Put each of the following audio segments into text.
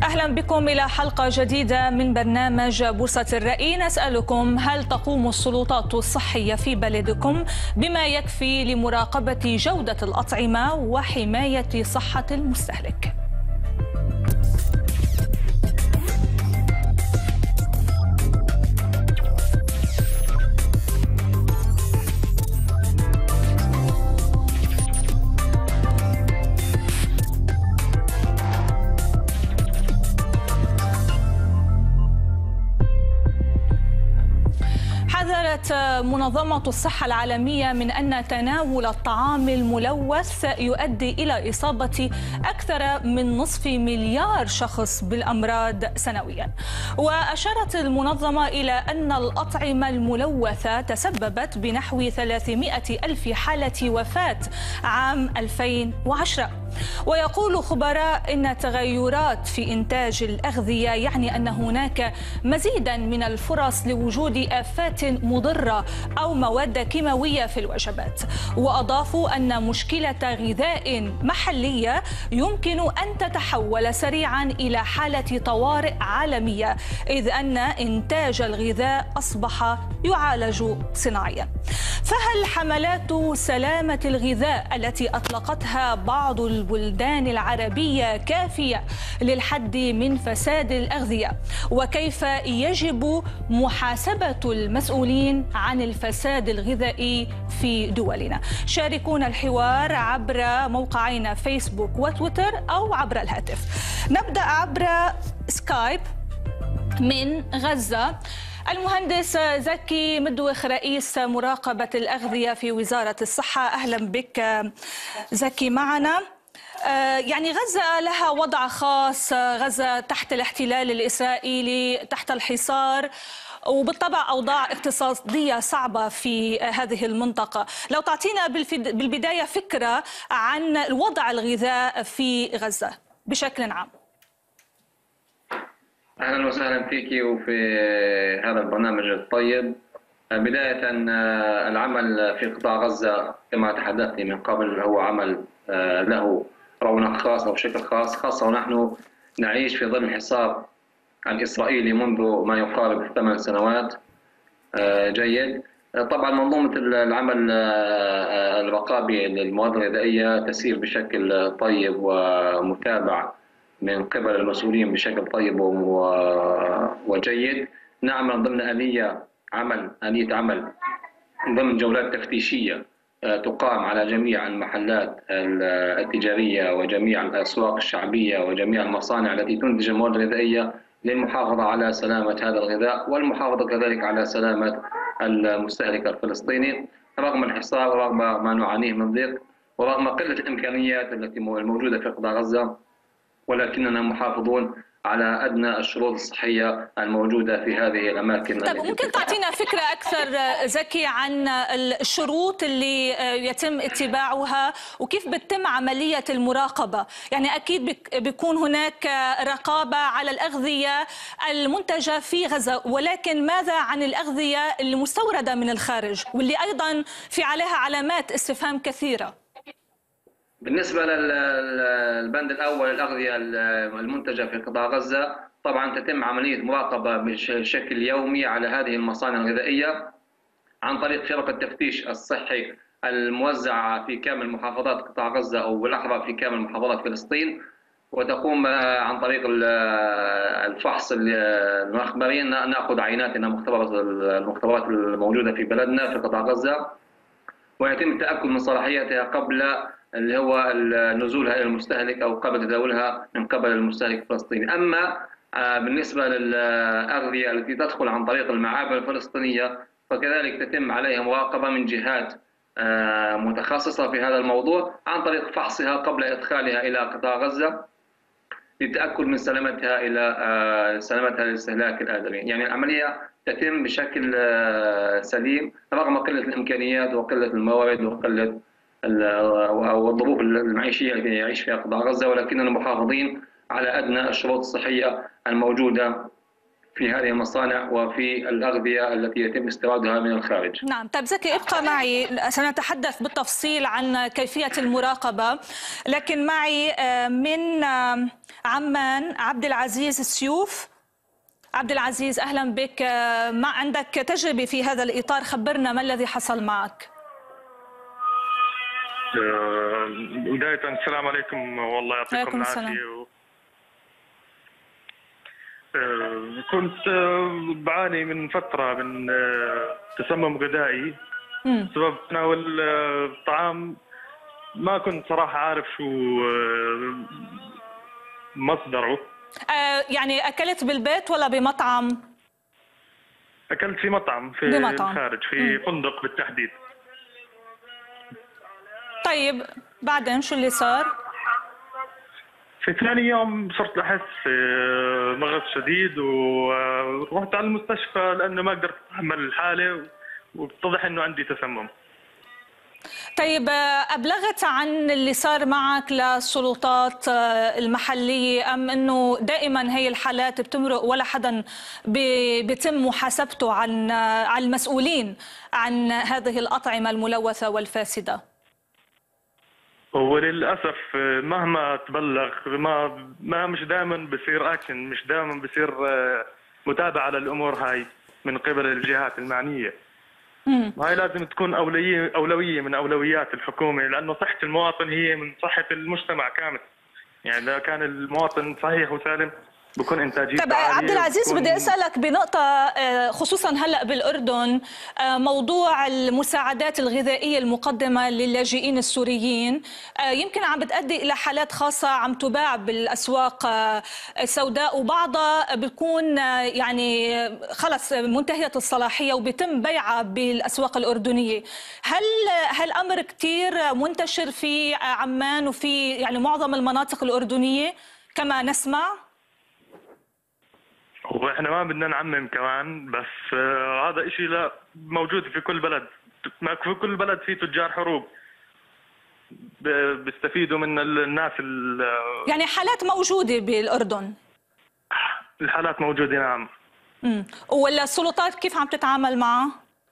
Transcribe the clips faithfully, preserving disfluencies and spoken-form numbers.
أهلا بكم إلى حلقة جديدة من برنامج بورصة الرأي. نسألكم: هل تقوم السلطات الصحية في بلدكم بما يكفي لمراقبة جودة الأطعمة وحماية صحة المستهلك؟ حذرت منظمة الصحة العالمية من أن تناول الطعام الملوث يؤدي إلى إصابة أكثر من نصف مليار شخص بالأمراض سنويا. وأشارت المنظمة إلى أن الأطعمة الملوثة تسببت بنحو ثلاثمائة ألف حالة وفاة عام ألفين وعشرة. ويقول خبراء إن تغيرات في إنتاج الأغذية يعني أن هناك مزيدا من الفرص لوجود آفات مضرة أو مواد كيماوية في الوجبات. وأضافوا أن مشكلة غذاء محلية يمكن أن تتحول سريعا إلى حالة طوارئ عالمية، إذ أن إنتاج الغذاء أصبح يعالج صناعيا. فهل حملات سلامة الغذاء التي أطلقتها بعض البلدان العربية كافية للحد من فساد الأغذية؟ وكيف يجب محاسبة المسؤولين عن الفساد الغذائي في دولنا؟ شاركونا الحوار عبر موقعينا فيسبوك وتويتر أو عبر الهاتف. نبدأ عبر سكايب من غزة. المهندس زكي مدوخ، رئيس مراقبة الأغذية في وزارة الصحة، أهلا بك زكي معنا. يعني غزة لها وضع خاص، غزة تحت الاحتلال الإسرائيلي، تحت الحصار، وبالطبع أوضاع اقتصادية صعبة في هذه المنطقة. لو تعطينا بالبداية فكرة عن الوضع الغذاء في غزة بشكل عام. أهلا وسهلا فيك وفي هذا البرنامج الطيب. بداية العمل في قطاع غزة كما تحدثت من قبل هو عمل له رونق خاص أو شكل خاص، خاصة ونحن نعيش في ظل الحصار الإسرائيلي منذ ما يقارب ثمان سنوات. جيد. طبعا منظومة العمل الرقابي للمواد الغذائية تسير بشكل طيب ومتابع من قبل المسؤولين بشكل طيب وجيد. نعمل ضمن آلية عمل آلية عمل ضمن جولات تفتيشية تقام على جميع المحلات التجارية وجميع الأسواق الشعبية وجميع المصانع التي تنتج المواد الغذائية للمحافظة على سلامة هذا الغذاء والمحافظة كذلك على سلامة المستهلك الفلسطيني، رغم الحصار ورغم ما نعانيه من ضيق ورغم قلة الإمكانيات التي الموجودة في قطاع غزة، ولكننا محافظون على أدنى الشروط الصحية الموجودة في هذه الأماكن. طيب، ممكن تعطينا فكرة أكثر زكي عن الشروط اللي يتم اتباعها وكيف بتتم عملية المراقبة؟ يعني أكيد بيكون هناك رقابة على الأغذية المنتجة في غزة، ولكن ماذا عن الأغذية المستوردة من الخارج واللي أيضا في عليها علامات استفهام كثيرة؟ بالنسبة للبند الأول الأغذية المنتجة في قطاع غزة، طبعا تتم عملية مراقبة بشكل يومي على هذه المصانع الغذائية عن طريق فرق التفتيش الصحي الموزعة في كامل محافظات قطاع غزة أو بالأحرى في كامل محافظات فلسطين، وتقوم عن طريق الفحص المخبري نأخذ عينات من المختبرات الموجودة في بلدنا في قطاع غزة، ويتم التأكد من صلاحيتها قبل اللي هو نزولها إلى المستهلك أو قبل تداولها من قبل المستهلك الفلسطيني. أما بالنسبة للأغذية التي تدخل عن طريق المعابر الفلسطينية فكذلك تتم عليها مراقبة من جهات متخصصة في هذا الموضوع عن طريق فحصها قبل إدخالها إلى قطاع غزة للتأكد من سلامتها إلى سلامتها للاستهلاك الآدمي. يعني العملية تتم بشكل سليم رغم قلة الإمكانيات وقلة الموارد وقلة والظروف المعيشية التي يعيش فيها قطاع غزة، ولكننا محافظين على أدنى الشروط الصحية الموجودة في هذه المصانع وفي الأغذية التي يتم استيرادها من الخارج. نعم. طيب زكي ابقى معي، سنتحدث بالتفصيل عن كيفية المراقبة، لكن معي من عمان عبد العزيز السيوف. عبد العزيز أهلا بك، ما عندك تجربة في هذا الإطار، خبرنا ما الذي حصل معك؟ بداية السلام عليكم، والله يعطيكم العافية. كنت بعاني من فترة من تسمم غذائي بسبب تناول الطعام، ما كنت صراحة عارف شو مصدره. آه يعني أكلت بالبيت ولا بمطعم؟ أكلت في مطعم في بمطعم. الخارج، في مم. فندق بالتحديد. طيب بعدين شو اللي صار؟ في ثاني يوم صرت أحس مغص شديد ورحت على المستشفى لأنه ما قدرت أتحمل الحالة واتضح إنه عندي تسمم. طيب أبلغت عن اللي صار معك للسلطات المحلية أم أنه دائما هي الحالات بتمرق ولا حدا بيتم محاسبته عن عن المسؤولين عن هذه الأطعمة الملوثة والفاسدة؟ هو للأسف مهما تبلغ ما ما مش دائما بصير أكشن، مش دائما بصير متابعة للأمور هاي من قبل الجهات المعنية. مم. هاي لازم تكون أولوية أولوية من أولويات الحكومة، لأنه صحة المواطن هي من صحة المجتمع كامل. يعني إذا كان المواطن صحيح وسالم بكون انتاجيته. طب عبد العزيز بكون... بدي اسالك بنقطه خصوصا هلا بالاردن، موضوع المساعدات الغذائيه المقدمه للاجئين السوريين يمكن عم بتؤدي الى حالات خاصه عم تباع بالاسواق السوداء، وبعضها بتكون يعني خلص منتهيه الصلاحيه وبيتم بيعها بالاسواق الاردنيه. هل هالامر كثير منتشر في عمان وفي يعني معظم المناطق الاردنيه كما نسمع؟ واحنا ما بدنا نعمم كمان، بس آه هذا إشي لا موجود في كل بلد، في كل بلد في تجار حروب بيستفيدوا من الناس. يعني حالات موجودة بالأردن؟ الحالات موجودة نعم. امم ولا السلطات كيف عم تتعامل معها؟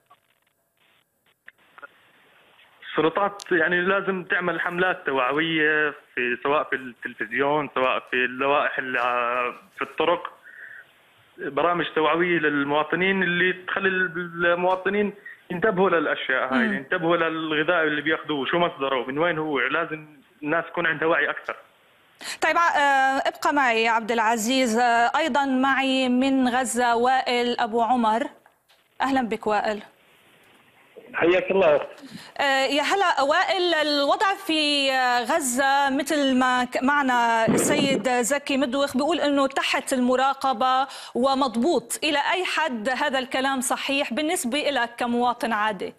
السلطات يعني لازم تعمل حملات توعوية، في سواء في التلفزيون سواء في اللوائح اللي في الطرق، برامج توعويه للمواطنين اللي تخلي المواطنين ينتبهوا للاشياء هاي، ينتبهوا للغذاء اللي بياخذوه شو مصدره من وين هو، لازم الناس يكون عندها وعي اكثر. طيب ابقى معي عبد العزيز، ايضا معي من غزه وائل ابو عمر. اهلا بك وائل. حياك الله. يا هلا وائل، الوضع في غزة مثل ما معنا السيد زكي مدوخ بيقول انه تحت المراقبة ومضبوط، الى اي حد هذا الكلام صحيح بالنسبة لك كمواطن عادي؟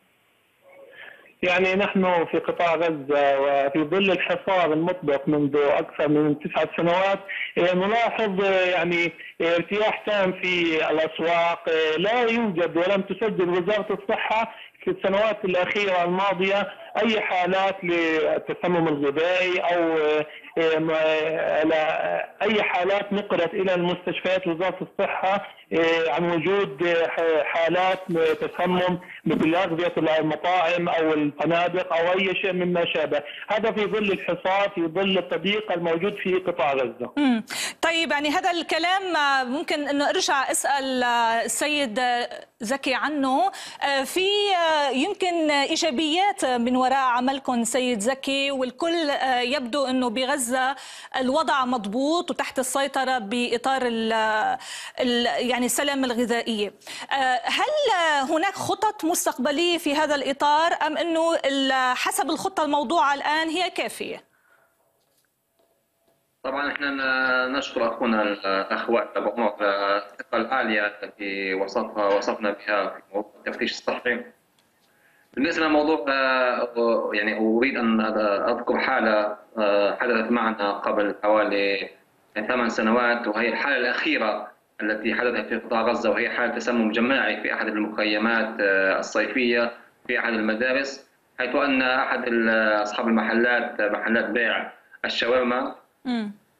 يعني نحن في قطاع غزة وفي ظل الحصار المطبق منذ أكثر من تسعة سنوات نلاحظ يعني ارتياح تام في الأسواق، لا يوجد ولم تسجل وزارة الصحة في السنوات الأخيرة الماضية أي حالات للتسمم الغذائي أو أي حالات نقلت إلى المستشفيات وزارة الصحة عن وجود حالات تسمم مثل أغذية المطاعم أو الفنادق أو أي شيء مما شابه. هذا في ظل الحصار، في ظل التضييق الموجود في قطاع غزة. امم طيب يعني هذا الكلام ممكن انه ارجع اسال السيد زكي عنه، في يمكن ايجابيات من وراء عملكم سيد زكي، والكل يبدو انه بغزه الوضع مضبوط وتحت السيطره باطار ال ال يعني السلامه الغذائيه. هل هناك خطط مستقبليه في هذا الاطار ام انه حسب الخطه الموضوعه الان هي كافيه؟ طبعا احنا نشكر اخونا الاخ وائل ابو عمر الثقه العاليه التي وصفها وصفنا بها في موضوع التفتيش الصحي. بالنسبه للموضوع يعني اريد ان اذكر حاله حدثت معنا قبل حوالي ثمان سنوات، وهي الحاله الاخيره التي حدثت في قطاع غزه، وهي حاله تسمم جماعي في احد المخيمات الصيفيه في احد المدارس، حيث ان احد اصحاب المحلات محلات بيع الشاورما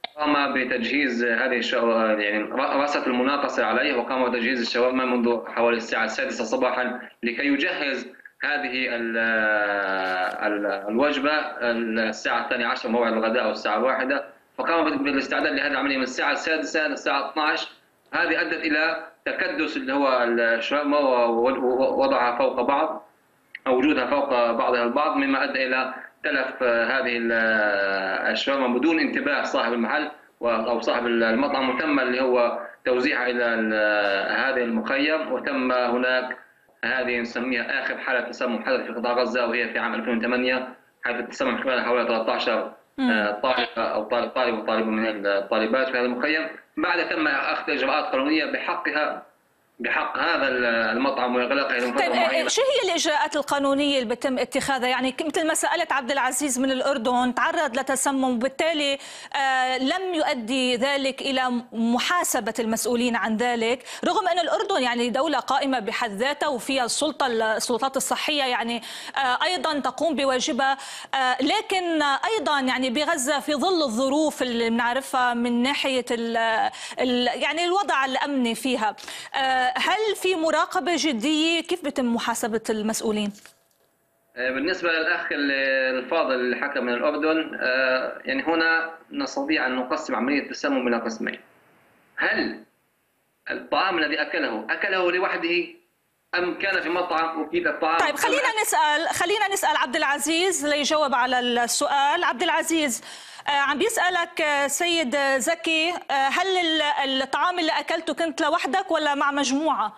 قام بتجهيز هذه الشواذ، يعني رأست المناقصة عليه، وقام بتجهيز الشاورما منذ حوالي الساعة السادسة صباحا لكي يجهز هذه ال ال الوجبة الساعة الثانية عشر موعد الغداء أو الساعة الواحدة، فقام بالاستعداد لهذه العملية من الساعة السادسة للساعة اثني عشر. هذه أدت إلى تكدس اللي هو الشاورما ووضعها فوق بعض أو وجودها فوق بعضها البعض، مما أدى إلى تلف هذه الشاورما بدون انتباه صاحب المحل أو صاحب المطعم، وتم اللي هو توزيعها إلى هذه المخيم. وتم هناك هذه نسميها آخر حالة تسمم حدث في قطاع غزة، وهي في عام ألفين وثمانية، حيث تسمم حوالي ثلاثة عشر طالبة أو طالب طالب وطالبة من الطالبات في هذا المخيم. بعد تم أخذ إجراءات قانونية بحقها بحق هذا المطعم وإغلاقه لفترة طيب معينة. شو هي الإجراءات القانونية اللي بتم اتخاذها؟ يعني مثل ما سألت عبد العزيز من الأردن، تعرض لتسمم وبالتالي آه لم يؤدي ذلك إلى محاسبة المسؤولين عن ذلك، رغم أن الأردن يعني دولة قائمة بحد ذاتها وفيها السلطة السلطات الصحية يعني آه أيضا تقوم بواجبها، آه لكن أيضا يعني بغزة في ظل الظروف اللي بنعرفها من ناحية ال ال يعني الوضع الأمني فيها، آه هل في مراقبة جدية؟ كيف بتم محاسبة المسؤولين؟ بالنسبة للأخ الفاضل اللي حكى من الأردن، يعني هنا نستطيع أن نقسم عملية التسمم إلى قسمين. هل الطعام الذي أكله أكله لوحده أم كان في مطعم أكيد الطعام؟ طيب خلينا نسأل خلينا نسأل عبد العزيز ليجاوب على السؤال. عبد العزيز، عم بيسألك سيد زكي، هل الطعام اللي أكلته كنت لوحدك ولا مع مجموعة؟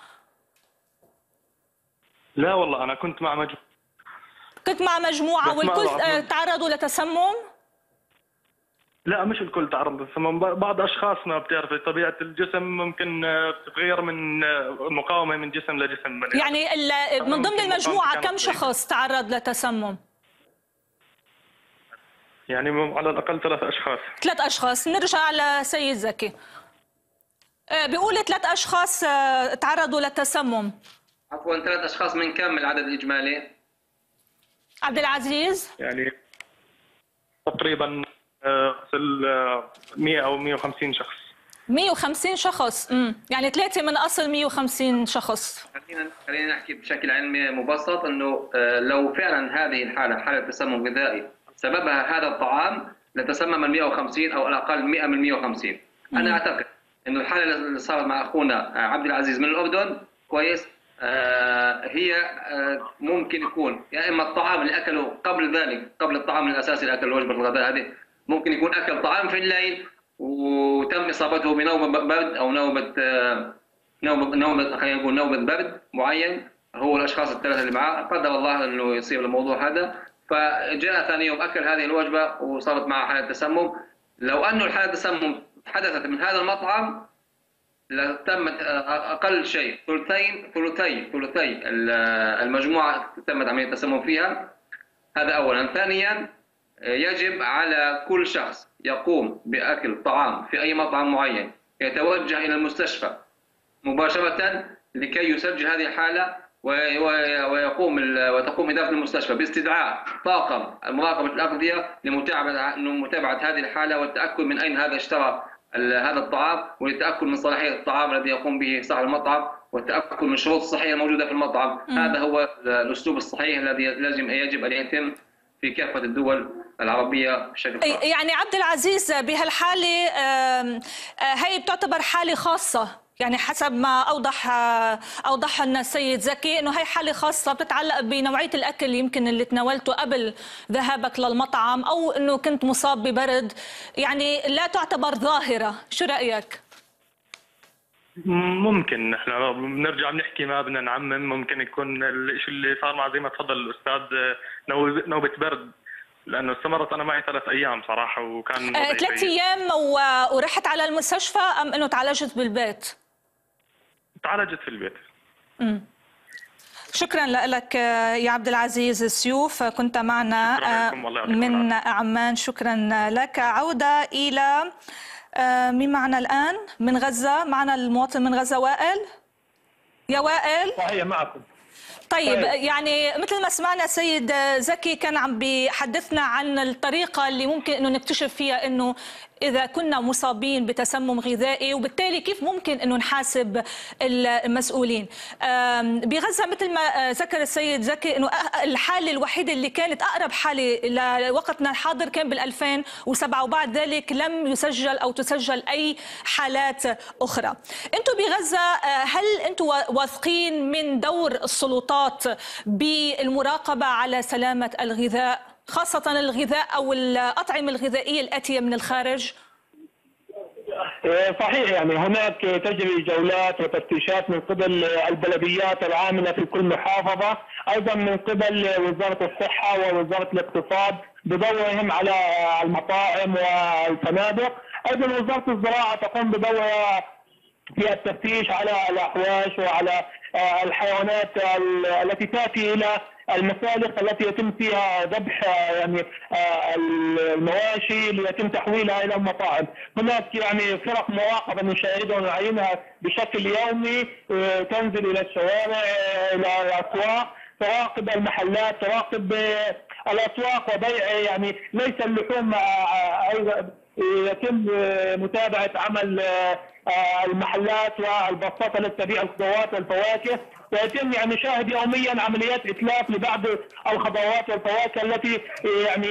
لا والله أنا كنت مع مجموعة. كنت مع مجموعة والكل تعرضوا لتسمم؟ لا مش الكل تعرض للتسمم، بعض أشخاصنا بتعرفي طبيعة الجسم ممكن تتغير من مقاومة من جسم لجسم. يعني من ضمن المجموعة كم شخص تعرض لتسمم؟ يعني على الأقل ثلاث أشخاص. ثلاث أشخاص. نرجع لسيد زكي، بيقول ثلاث أشخاص تعرضوا للتسمم. عفوا ثلاث أشخاص من كم العدد الإجمالي؟ عبد العزيز يعني تقريبا مئة أو مئة وخمسين شخص. مئة وخمسين شخص، امم يعني ثلاثة من أصل مئة وخمسين شخص. خلينا خلينا نحكي بشكل علمي مبسط إنه لو فعلا هذه الحالة حالة تسمم غذائي سببها هذا الطعام لتسمم مئة وخمسين أو على الأقل مئة من مئة وخمسين. أنا أعتقد إنه الحالة اللي صارت مع أخونا عبد العزيز من الأردن كويس، آه هي آه ممكن يكون يا إما الطعام اللي أكله قبل ذلك، قبل الطعام الأساسي اللي أكله وجبة الغداء هذه، ممكن يكون أكل طعام في الليل وتم إصابته بنوبة برد أو نوبة آه نوبة نوبة خلينا نقول نوبة برد معين، هو الأشخاص الثلاثة اللي معاه قدر الله إنه يصيب الموضوع هذا، فجاء ثاني يوم أكل هذه الوجبة وصارت معه حالة تسمم. لو أنه الحالة التسمم حدثت من هذا المطعم لتمت أقل شيء ثلثين ثلثي ثلثي المجموعة تمت عملية التسمم فيها. هذا أولا. ثانيا يجب على كل شخص يقوم بأكل طعام في أي مطعم معين يتوجه إلى المستشفى مباشرة لكي يسجل هذه الحالة، ويقوم وتقوم إدارة المستشفى باستدعاء طاقم مراقبة الأغذية لمتابعة متابعة هذه الحالة والتأكد من أين هذا اشترى هذا الطعام، والتأكد من صلاحية الطعام الذي يقوم به صاحب المطعم، والتأكد من الشروط الصحية الموجودة في المطعم. م. هذا هو الأسلوب الصحيح الذي لازم يجب أن يتم في كافة الدول العربية بشكل خاص. يعني عبد العزيز بهالحالة هي بتعتبر حالة خاصة، يعني حسب ما أوضح أوضح لنا السيد زكي إنه هي حالة خاصة بتتعلق بنوعية الأكل يمكن اللي تناولته قبل ذهابك للمطعم، أو إنه كنت مصاب ببرد، يعني لا تعتبر ظاهرة. شو رأيك؟ ممكن احنا بنرجع بنحكي ما بدنا نعمم، ممكن يكون الشيء اللي صار مع زي ما تفضل الأستاذ نوبة برد، لأنه استمرت أنا معي ثلاث أيام صراحة وكان آه، ثلاث أيام ورحت على المستشفى أم إنه تعالجت بالبيت؟ تعالجت في البيت. امم شكرا لك يا عبد العزيز السيوف، كنت معنا من عمان. شكرا لك. عودة إلى مين معنا الآن من غزة؟ معنا المواطن من غزة وائل. يا وائل. صحيح معكم. طيب يعني مثل ما سمعنا سيد زكي كان عم بيحدثنا عن الطريقة اللي ممكن انه نكتشف فيها انه إذا كنا مصابين بتسمم غذائي، وبالتالي كيف ممكن أنه نحاسب المسؤولين؟ بغزة مثل ما ذكر السيد زكي أنه الحالة الوحيدة اللي كانت أقرب حالة لوقتنا الحاضر كان بال ألفين وسبعة، وبعد ذلك لم يسجل أو تسجل أي حالات أخرى. أنتم بغزة هل أنتم واثقين من دور السلطات بالمراقبة على سلامة الغذاء، خاصة الغذاء أو الأطعمة الغذائية الآتية من الخارج؟ صحيح، يعني هناك تجري جولات وتفتيشات من قبل البلديات العاملة في كل محافظة، أيضا من قبل وزارة الصحة ووزارة الاقتصاد بدورهم على المطاعم والفنادق. أيضا وزارة الزراعة تقوم بدورها في التفتيش على الأحواش وعلى الحيوانات التي تأتي إلى المسالخ التي يتم فيها ذبح يعني المواشي ليتم تحويلها الى المطاعم. هناك يعني فرق مراقبه نشاهدها ونعينها بشكل يومي، تنزل الى الشوارع الى الاسواق، تراقب المحلات، تراقب الاسواق وبيع يعني ليس اللحوم، يتم متابعه عمل المحلات والبساطه التي تبيع الخضروات والفواكه، ويتم يعني نشاهد يوميا عمليات اتلاف لبعض الخضروات والفواكه التي يعني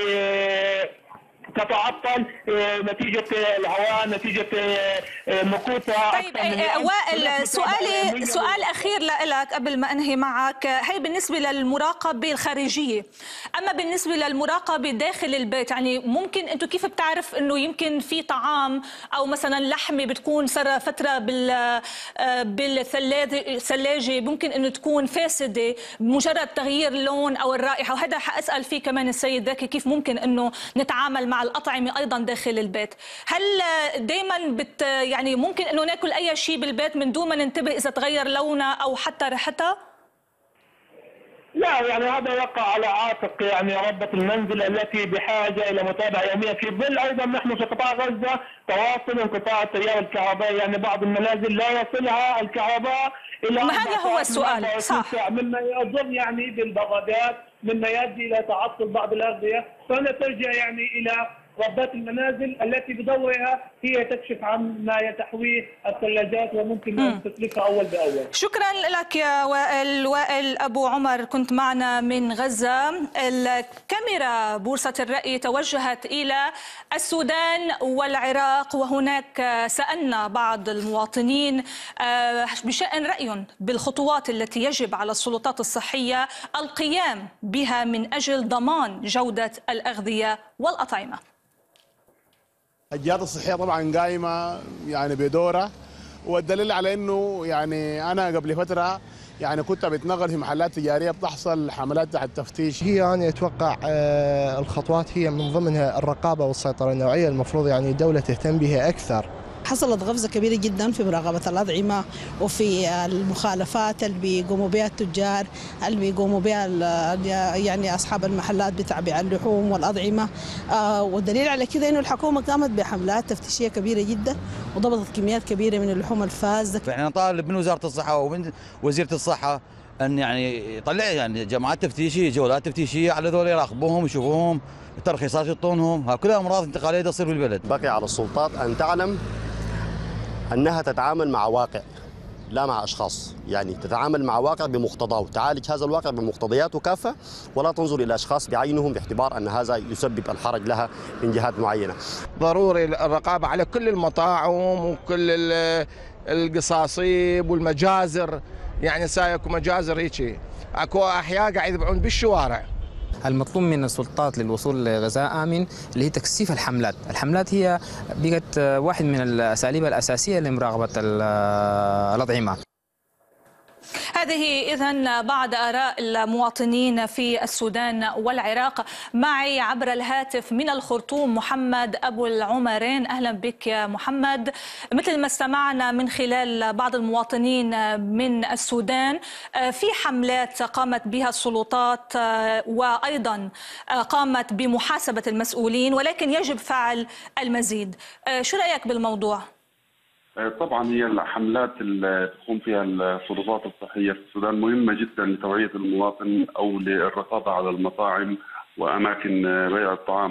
تتعطل نتيجه الهواء، نتيجه مكوثها. طيب وائل، سؤالي سؤال اخير لك قبل ما انهي معك، هي بالنسبه للمراقبه الخارجيه، اما بالنسبه للمراقبه داخل البيت، يعني ممكن انتم كيف بتعرف انه يمكن في طعام او مثلا لحمه بتكون صار فتره بال بالثلاجه ممكن انه تكون فاسده بمجرد تغيير اللون او الرائحه؟ وهذا حاسال فيه كمان السيد ذكي، كيف ممكن انه نتعامل مع الأطعمة أيضا داخل البيت؟ هل دائما بت يعني ممكن أنه ناكل أي شيء بالبيت من دون ما ننتبه إذا تغير لونه أو حتى ريحته؟ لا، يعني هذا يقع على عاتق يعني ربة المنزل التي بحاجة إلى متابعة يومية، في ظل أيضا نحن في قطاع غزة تواصل انقطاع التيار الكهربائي، يعني بعض المنازل لا يصلها الكهرباء إلى ما هذا هو السؤال، صح، مما يضر يعني بالبغادات، مما يؤدي إلى تعطل بعض الأغذية، فهنا ترجع يعني إلى ربات المنازل التي بدورها هي تكشف عن ما يتحويه الثلاجات وممكن أن تتلفها أول بأول. شكرا لك يا وائل. وائل أبو عمر كنت معنا من غزة. الكاميرا بورصة الرأي توجهت إلى السودان والعراق، وهناك سألنا بعض المواطنين بشأن رأيهم بالخطوات التي يجب على السلطات الصحية القيام بها من أجل ضمان جودة الأغذية والأطعمة. الجهات الصحية طبعا قايمة يعني بدورها، والدليل على انه يعني انا قبل فترة يعني كنت بتنقل في محلات تجارية بتحصل حملات تحت تفتيش. هي يعني اتوقع الخطوات هي من ضمنها الرقابة والسيطرة النوعية، المفروض يعني الدولة تهتم بها أكثر. حصلت غفزة كبيرة جدا في مراقبة الأطعمة وفي المخالفات اللي بيقوموا بها التجار، اللي بيقوموا بها يعني أصحاب المحلات بتاع بيع اللحوم والأطعمة. آه والدليل على كده إنه الحكومة قامت بحملات تفتيشية كبيرة جدا وضبطت كميات كبيرة من اللحوم الفاسدة. فإحنا نطالب من وزارة الصحة ومن وزيرة الصحة أن يعني يطلع يعني جماعات تفتيشية، جولات تفتيشية على ذول، يراقبوهم يشوفوهم، ترخيصات يعطونهم، ها كلها أمراض انتقالية تصير في البلد. بقي على السلطات أن تعلم أنها تتعامل مع واقع لا مع أشخاص، يعني تتعامل مع واقع بمقتضاه وتعالج هذا الواقع بمقتضياته كافة، ولا تنظر إلى أشخاص بعينهم باعتبار أن هذا يسبب الحرج لها من جهات معينة. ضروري الرقابة على كل المطاعم وكل القصاصيب والمجازر، يعني سايكو مجازر هيك، اكو أحياء قاعد يبيعون بالشوارع. المطلوب من السلطات للوصول لغذاء آمن اللي هي تكثيف الحملات. الحملات هي بقت واحد من الأساليب الأساسية لمراقبة الأطعمة. هذه إذن بعض آراء المواطنين في السودان والعراق. معي عبر الهاتف من الخرطوم محمد أبو العمرين. أهلا بك يا محمد. مثل ما استمعنا من خلال بعض المواطنين من السودان، في حملات قامت بها السلطات وأيضا قامت بمحاسبة المسؤولين، ولكن يجب فعل المزيد. شو رأيك بالموضوع؟ طبعا هي الحملات اللي تقوم فيها السلطات الصحيه في السودان مهمه جدا لتوعيه المواطن او للرقابه على المطاعم واماكن بيع الطعام.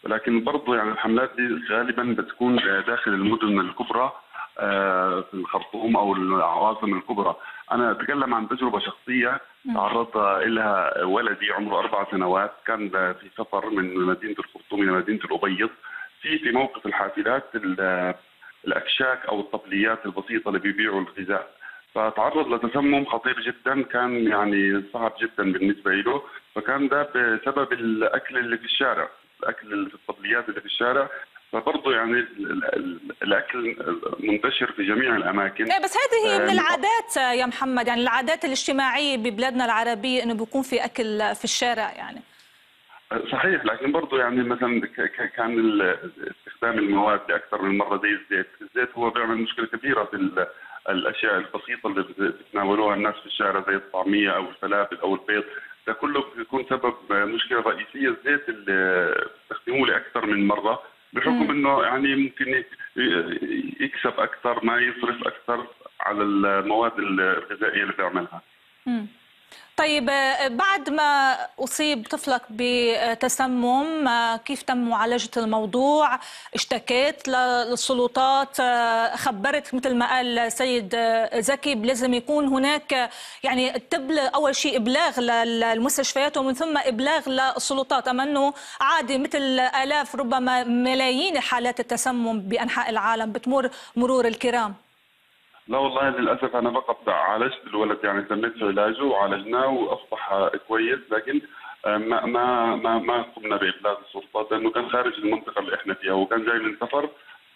ولكن برضه يعني الحملات دي غالبا بتكون داخل المدن الكبرى في الخرطوم او العواصم الكبرى. انا اتكلم عن تجربه شخصيه تعرض لها ولدي عمره اربع سنوات، كان في سفر من مدينه الخرطوم الى مدينه الابيض، في في موقف الحافلات الاكشاك او الطبليات البسيطه اللي بيبيعوا الغذاء، فتعرض لتسمم خطير جدا، كان يعني صعب جدا بالنسبه له، فكان ده بسبب الاكل اللي في الشارع، الاكل اللي في الطبليات اللي في الشارع، فبرضه يعني الاكل منتشر في جميع الاماكن. بس هذه من العادات يا محمد، يعني العادات الاجتماعيه ببلادنا العربيه انه بيكون في اكل في الشارع يعني. صحيح، لكن برضه يعني مثلا كان استخدام المواد اكثر من مره زي الزيت، الزيت هو بيعمل مشكله كبيره في الاشياء البسيطه اللي بتتناولوها الناس في الشارع زي الطعميه او الفلافل او البيض، ده كله بيكون سبب مشكله رئيسيه. الزيت اللي بيستخدموه لاكثر من مره بحكم انه يعني ممكن يكسب اكثر ما يصرف اكثر على المواد الغذائيه اللي بيعملها. مم. طيب بعد ما أصيب طفلك بتسمم كيف تم معالجة الموضوع؟ اشتكيت للسلطات؟ خبرت مثل ما قال سيد زكي لازم يكون هناك يعني أول شيء إبلاغ للمستشفيات ومن ثم إبلاغ للسلطات، أما أنه عادي مثل آلاف ربما ملايين حالات التسمم بأنحاء العالم بتمر مرور الكرام؟ لا والله للاسف انا فقط عالجت الولد، يعني تميت علاجه وعالجناه واصبح كويس، لكن ما ما ما ما قمنا بابلاغ السلطات لانه كان خارج المنطقه اللي احنا فيها وكان جاي من سفر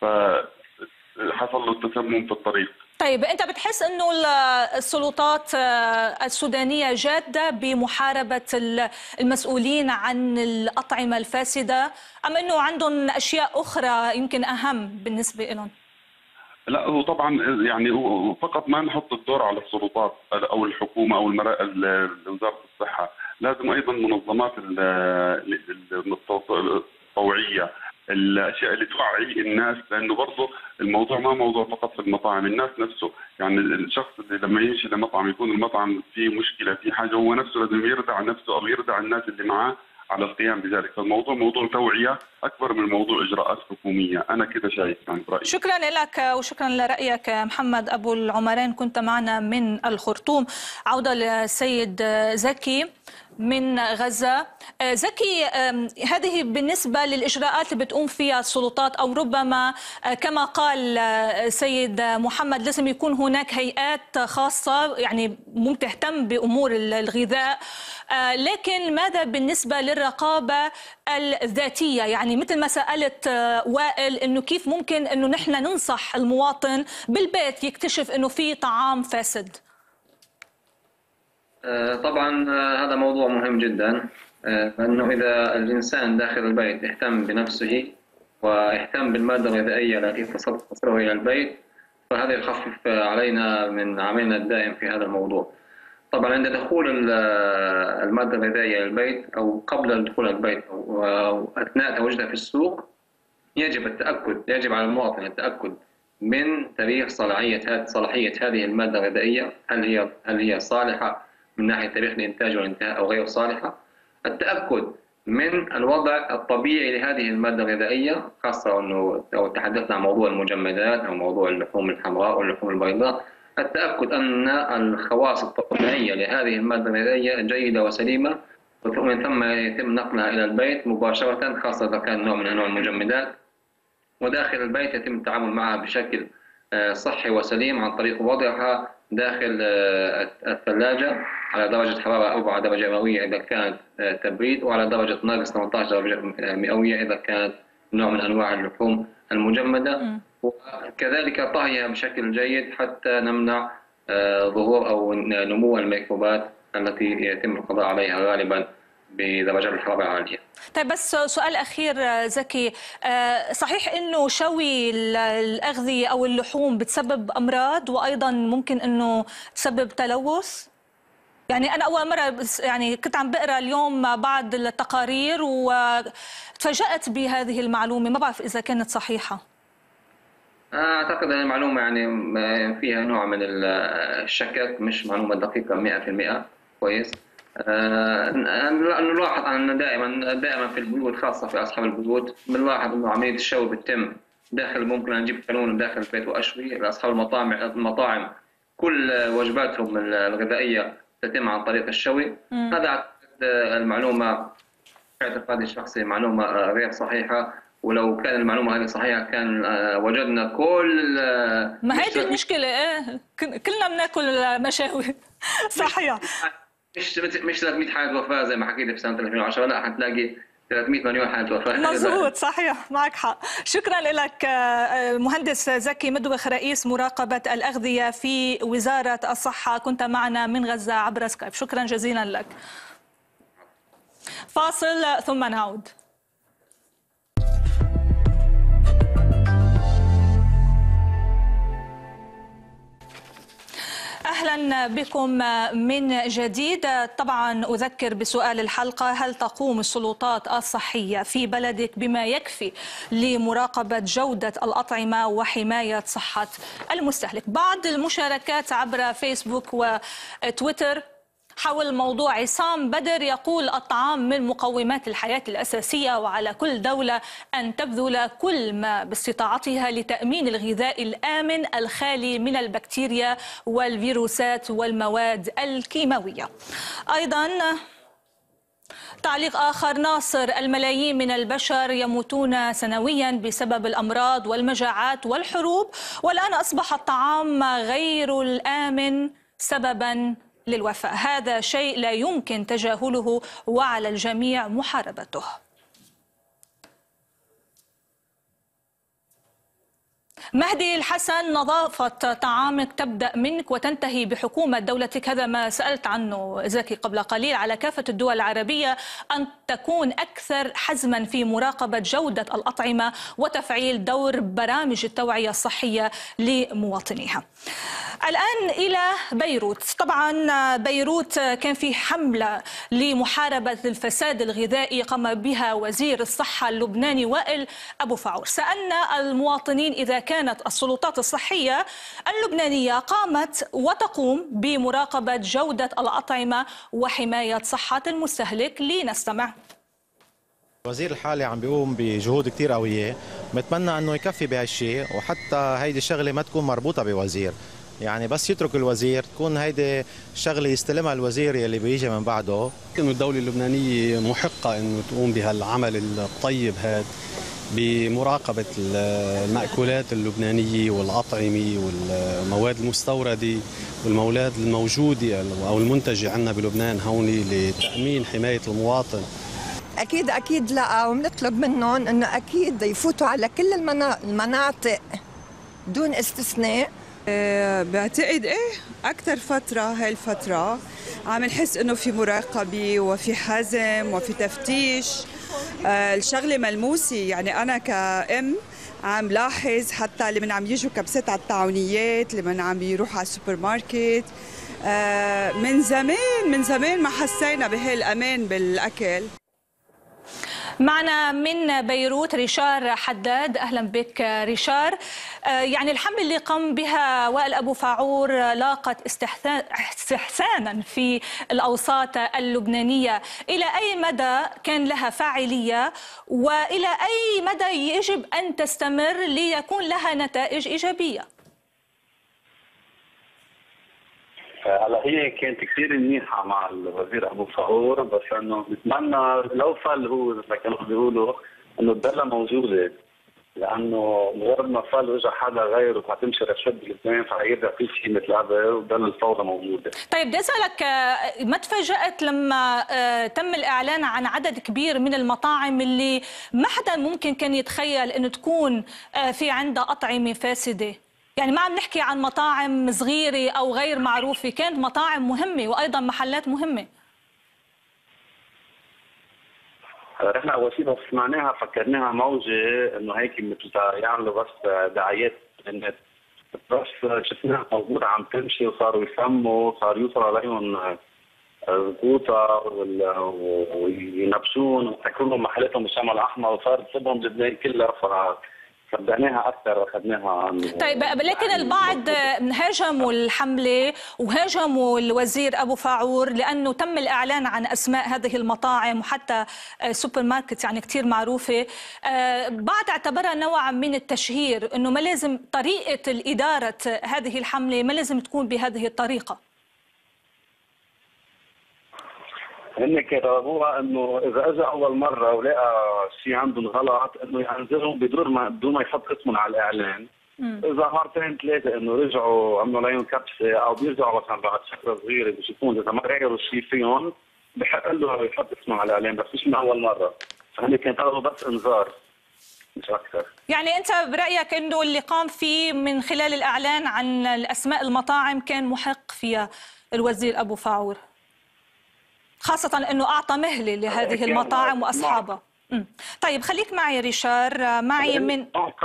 فحصل له التسمم في الطريق. طيب انت بتحس انه السلطات السودانيه جاده بمحاربه المسؤولين عن الاطعمه الفاسده ام انه عندهم اشياء اخرى يمكن اهم بالنسبه لهم؟ لا هو طبعا يعني فقط ما نحط الدور على السلطات او الحكومه او وزاره الصحه، لازم ايضا منظمات الطوعيه، الاشياء اللي توعي الناس، لانه برضه الموضوع ما موضوع فقط في المطاعم، الناس نفسه يعني الشخص اللي لما يمشي لمطعم يكون المطعم فيه مشكله في حاجه، هو نفسه لازم يردع نفسه او يردع الناس اللي معاه على القيام بذلك، فالموضوع موضوع توعيه اكبر من موضوع اجراءات حكوميه، انا كده شايف يعني برايي. شكرا لك وشكرا لرايك محمد ابو العمرين، كنت معنا من الخرطوم. عوده للسيد زكي من غزة. زكي، هذه بالنسبة للإجراءات اللي بتقوم فيها السلطات أو ربما كما قال سيد محمد لازم يكون هناك هيئات خاصة يعني ممكن تهتم بأمور الغذاء، لكن ماذا بالنسبة للرقابة الذاتية؟ يعني مثل ما سألت وائل إنه كيف ممكن إنه نحن ننصح المواطن بالبيت يكتشف إنه في طعام فاسد؟ طبعا هذا موضوع مهم جدا، لأنه إذا الإنسان داخل البيت اهتم بنفسه واهتم بالمادة الغذائية التي تصله إلى البيت فهذا يخفف علينا من عملنا الدائم في هذا الموضوع. طبعا عند دخول المادة الغذائية إلى البيت أو قبل دخول البيت أو أثناء تواجدها في السوق يجب التأكد يجب على المواطن التأكد من تاريخ صلاحية صلاحية هذه المادة الغذائية، هل هي هل هي صالحة من ناحية تاريخ الإنتاج والانتهاء أو غير صالحة. التأكد من الوضع الطبيعي لهذه المادة الغذائية، خاصة أنه لو تحدثنا عن موضوع المجمدات أو موضوع اللحوم الحمراء واللحوم البيضاء، التأكد أن الخواص الطبيعية لهذه المادة الغذائية جيدة وسليمة، ومن ثم يتم نقلها إلى البيت مباشرة، خاصة إذا كان نوع من أنواع المجمدات، وداخل البيت يتم التعامل معها بشكل صحي وسليم عن طريق وضعها داخل الثلاجة على درجة حرارة أربعة درجة مئوية إذا كانت تبريد، وعلى درجة ناقص ثمانية عشر درجة مئوية إذا كانت نوع من أنواع اللحوم المجمدة، وكذلك طهيها بشكل جيد حتى نمنع ظهور أو نمو الميكروبات التي يتم القضاء عليها غالبا بدرجات الحرارة عالية. طيب بس سؤال أخير زكي، صحيح إنه شوي الأغذية أو اللحوم بتسبب أمراض وأيضا ممكن إنه تسبب تلوث؟ يعني أنا أول مرة يعني كنت عم بقرأ اليوم بعض التقارير وتفاجأت بهذه المعلومة، ما بعرف إذا كانت صحيحة. أعتقد أن المعلومة يعني فيها نوع من الشكك، مش معلومة دقيقة مئة في المئة. كويس، نلاحظ أن دائما دائما في البيوت، خاصة في أصحاب البيوت، بنلاحظ أنه عملية الشوي بتتم داخل، ممكن نجيب كانون داخل البيت وأشوي. أصحاب المطاعم المطاعم كل وجباتهم الغذائية تتم عن طريق الشوي. مم. هذا المعلومة اعتقادي الشخصي معلومة غير صحيحة، ولو كان المعلومة هذه صحيحة كان وجدنا كل ما هذه المشكلة. ايه كلنا بناكل مشاوي. صحيح. مش مش ثلاثمئة حالة وفاة زي ما حكيت في سنة ألفين وعشرة، لا حتلاقي ثلاثمئة مليون حالة وفاة. مظبوط، صحيح، معك حق. شكرا لك مهندس زكي مدوخ، رئيس مراقبة الأغذية في وزارة الصحة، كنت معنا من غزة عبر سكايب. شكرا جزيلا لك. فاصل ثم نعود. أهلا بكم من جديد. طبعا أذكر بسؤال الحلقة: هل تقوم السلطات الصحية في بلدك بما يكفي لمراقبة جودة الأطعمة وحماية صحة المستهلك؟ بعض المشاركات عبر فيسبوك وتويتر حول موضوع. عصام بدر يقول: الطعام من مقومات الحياة الأساسية، وعلى كل دولة أن تبذل كل ما باستطاعتها لتأمين الغذاء الآمن الخالي من البكتيريا والفيروسات والمواد الكيماوية. أيضا تعليق آخر: ناصر: الملايين من البشر يموتون سنويا بسبب الأمراض والمجاعات والحروب، والآن أصبح الطعام غير الآمن سببا للوفاة. هذا شيء لا يمكن تجاهله وعلى الجميع محاربته. مهدي الحسن: نظافة طعامك تبدأ منك وتنتهي بحكومة دولتك. هذا ما سألت عنه زكي قبل قليل. على كافة الدول العربية أن تكون أكثر حزما في مراقبة جودة الأطعمة وتفعيل دور برامج التوعية الصحية لمواطنيها. الآن إلى بيروت. طبعا بيروت كان في حملة لمحاربة الفساد الغذائي قام بها وزير الصحة اللبناني وائل أبو فاعور. سألنا المواطنين إذا كانت السلطات الصحية اللبنانية قامت وتقوم بمراقبة جودة الأطعمة وحماية صحة المستهلك. لنستمع. الوزير الحالي عم بيقوم بجهود كتير قوية، بتمنى أنه يكفي بهالشيء، وحتى هيدي الشغلة ما تكون مربوطة بوزير، يعني بس يترك الوزير تكون هيدي الشغله يستلمها الوزير يلي بيجي من بعده. انه الدوله اللبنانيه محقه انه تقوم بهالعمل الطيب هذا بمراقبه المأكولات اللبنانيه والاطعمه والمواد المستورده والمواد الموجوده او المنتجه عندنا بلبنان هون لتامين حمايه المواطن. اكيد اكيد لا، وبنطلب منهم انه اكيد يفوتوا على كل المناطق دون استثناء. أه بعتقد ايه اكثر فتره هاي الفتره عم نحس انه في مراقبه وفي حزم وفي تفتيش. أه الشغله ملموسه، يعني انا كأم عم لاحظ حتى اللي من عم يجوا كبسات على الطاعونيات، اللي من عم يروحوا على السوبر ماركت. أه من زمان من زمان ما حسينا بهالامان بالاكل. معنا من بيروت ريشار حداد. أهلا بك ريشار. يعني الحملة اللي قام بها وائل أبو فاعور لاقت استحسانا في الأوساط اللبنانية. إلى أي مدى كان لها فاعلية، وإلى أي مدى يجب أن تستمر ليكون لها نتائج إيجابية؟ هلا هي كانت كثير منيحه مع الوزير ابو فاعور، بس انه بتمنى لو فل هو مثل كانوا بيقولوا انه تضلها موجوده، لانه مجرد ما فل واجى حدا غيره حتمشي رشد بلبنان فحيرجع في شيء مثل هذا وتضل الفوضى موجوده. طيب بدي اسالك، ما تفاجأت لما تم الاعلان عن عدد كبير من المطاعم اللي ما حدا ممكن كان يتخيل انه تكون في عندها اطعمه فاسده؟ يعني ما عم نحكي عن مطاعم صغيرة أو غير معروفة، كانت مطاعم مهمة وأيضا محلات مهمة. نحن أول شيء بس سمعناها فكرناها موجة إنه هيك مثل يعملوا بس دعايات بالنت، بس شفناها موجودة عم تمشي وصاروا يسموا، صار يوصل عليهم القوطة وينبشون ويحكوا لهم محلاتهم بالشمال الأحمر، وصار تصيبهم لبنان كلها. صدقناها اكثر اخذناها عن. طيب لكن البعض هاجموا الحمله وهاجموا الوزير ابو فاعور لانه تم الاعلان عن اسماء هذه المطاعم وحتى سوبر ماركت يعني كثير معروفه. بعض اعتبرها نوع من التشهير، انه ما لازم طريقه الاداره هذه الحمله ما لازم تكون بهذه الطريقه. هن كتبوها انه اذا اجى اول مره ولقى شيء عندهم غلط انه ينزلهم بدون ما بدون ما يحط اسمهم على الاعلان. مم. اذا مرتين ثلاثه انه رجعوا عملوا عليهم كبسه او بيرجعوا مثلا بعد فتره صغيره بيشوفون اذا ما غيروا شيء فيهم بحق له يحط اسمه على الاعلان، بس مش من اول مره. فهن كانوا طلبوا بس انذار مش اكثر. يعني انت برايك انه اللي قام فيه من خلال الاعلان عن الاسماء المطاعم كان محق فيها الوزير ابو فاعور؟ خاصة أنه أعطى مهلة لهذه المطاعم وأصحابها. مم. طيب خليك معي ريشار، معي من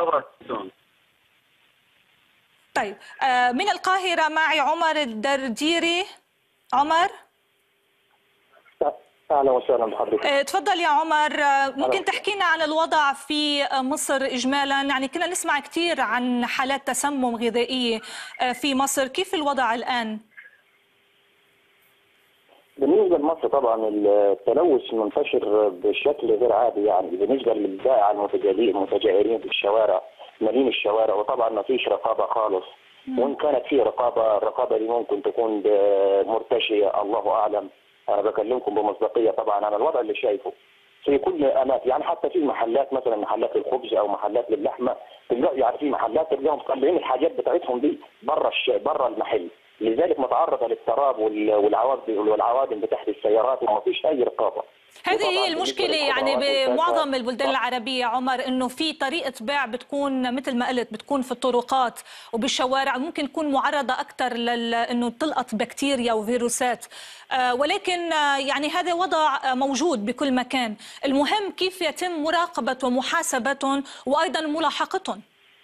طيب من القاهرة معي عمر الدرديري. عمر اهلا وسهلا بحضرتك. تفضل يا عمر، ممكن تحكي لنا عن الوضع في مصر اجمالا؟ يعني كنا نسمع كثير عن حالات تسمم غذائية في مصر، كيف الوضع الآن؟ بالنسبه لمصر طبعا التلوث منتشر بشكل غير عادي، يعني بالنسبه للبائع المتجائرين المتجائرين في الشوارع مالين الشوارع، وطبعا ما فيش رقابه خالص. وان كانت في رقابه، الرقابه دي ممكن تكون مرتشيه الله اعلم. انا بكلمكم بمصداقيه طبعا عن الوضع اللي شايفه في كل اماكن، يعني حتى في محلات مثلا محلات للخبز او محلات للحمه، يعني في محلات تلاقيهم مطلعين الحاجات بتاعتهم دي بره بره المحل، لذلك متعرضه للتراب والعوادم والعوادم بتحت السيارات وما فيش اي رقابه. هذه هي المشكله يعني بمعظم البلدان العربيه عمر، انه في طريقه بيع بتكون مثل ما قلت بتكون في الطرقات وبالشوارع، ممكن تكون معرضه اكثر لانه تلقط بكتيريا وفيروسات، آه ولكن آه يعني هذا وضع موجود بكل مكان. المهم كيف يتم مراقبه ومحاسبتهم وايضا ملاحقتهم.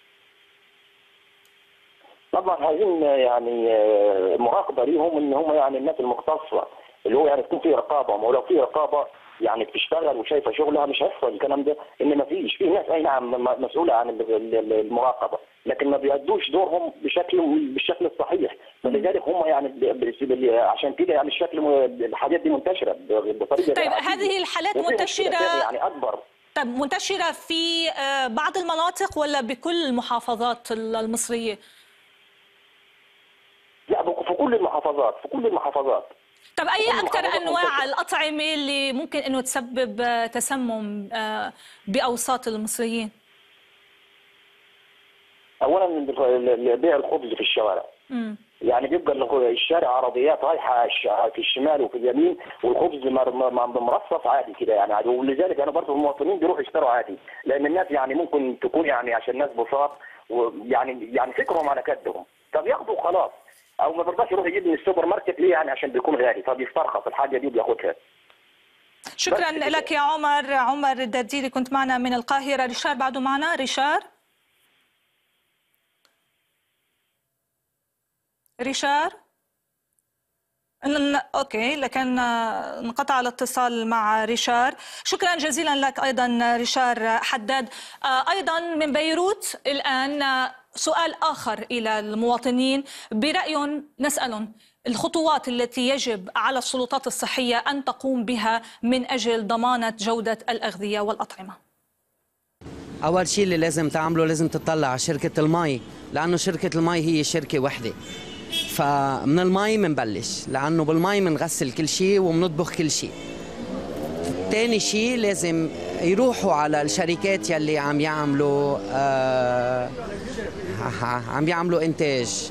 طبعا عايزين يعني مراقبه ليهم، ان هم يعني الناس المختصه اللي هو يعني تكون في رقابه، ولو في رقابه يعني بتشتغل وشايفه شغلها مش هيحصل الكلام ده. ان ما فيش في ناس اي نعم مسؤوله عن المراقبه لكن ما بيأدوش دورهم بشكل بالشكل الصحيح، فلذلك هم يعني عشان كده يعني الشكل الحاجات دي منتشره بطريقه. طيب هذه الحالات منتشره يعني اكبر. طيب منتشره في بعض المناطق ولا بكل المحافظات المصريه؟ لا في كل المحافظات، في كل المحافظات. طب اي اكثر انواع الاطعمه اللي ممكن انه تسبب تسمم باوساط المصريين؟ اولا بيع الخبز في الشوارع. امم يعني بيبقى الشارع عربيات رايحه في الشمال وفي اليمين والخبز مرصف عادي كده يعني عادي، ولذلك انا برضه المواطنين بيروحوا يشتروا عادي، لان الناس يعني ممكن تكون يعني عشان الناس بساط ويعني يعني فكرهم على كدهم، طب ياخدوا خلاص، او ما برضاش يروح يجيب من السوبر ماركت ليه يعني عشان بيكون غالي فبيسترخص الحاجه دي وبياخدها. شكرا لك يا عمر. عمر الدرديري كنت معنا من القاهره. ريشار بعده معنا. ريشار ريشار اوكي، لكن انقطع الاتصال مع ريشار. شكرا جزيلا لك ايضا ريشار حداد. ايضا من بيروت الان سؤال آخر إلى المواطنين، برأيهم نسألهم الخطوات التي يجب على السلطات الصحية أن تقوم بها من أجل ضمانة جودة الأغذية والأطعمة. أول شيء اللي لازم تعمله لازم تطلع على شركة المي، لأنه شركة المي هي شركة وحدة، فمن المي منبلش، لأنه بالمي منغسل كل شيء ومنطبخ كل شيء. ثاني شيء لازم يروحوا على الشركات يلي عم يعملوا آه عم يعملوا إنتاج،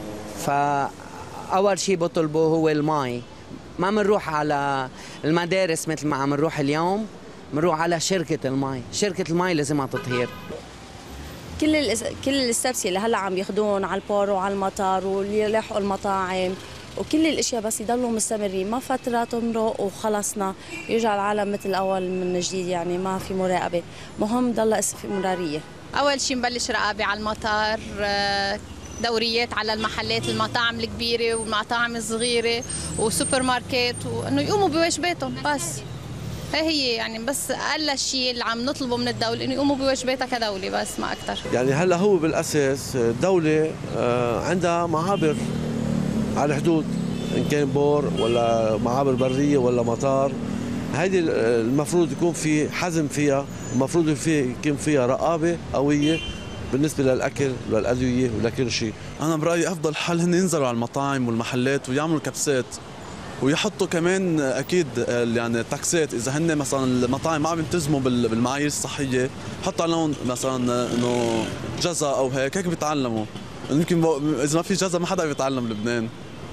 فأول شيء بطلبوا هو المي. ما منروح على المدارس مثل ما عم نروح اليوم، منروح على شركة المي. شركة المي لازمها تطهير. كل الأس... كل الاستبسي اللي هلا عم ياخذون على البور وعلى المطار واللي يلاحقوا المطاعم وكل الاشياء بس يضلوا مستمرين، ما فتره تمرق وخلصنا يرجع العالم مثل الاول من جديد، يعني ما في مراقبه، مهم ضل استمراريه. اول شيء نبلش رقابه على المطار، دوريات على المحلات المطاعم الكبيره والمطاعم الصغيره وسوبر ماركت، وانه يقوموا بواجباتهم بس. هي يعني بس اقل شيء اللي عم نطلبه من الدوله انه يقوموا بواجباتها كدوله بس ما اكثر. يعني هلا هو بالاساس الدوله عندها معابر على الحدود، ان كان بور ولا معابر بريه ولا مطار، هيدي المفروض يكون في حزم فيها، المفروض في يكون فيها رقابه قويه بالنسبه للاكل والادويه ولكل شيء. انا برايي افضل حل هن ينزلوا على المطاعم والمحلات ويعملوا كبسات، ويحطوا كمان اكيد يعني تاكسات اذا هن مثلا المطاعم ما عم يلتزموا بالمعايير الصحيه، حط عليهم مثلا انه جزا او هيك هيك بيتعلموا. يمكن اذا ما في جزا ما حدا بيتعلم لبنان.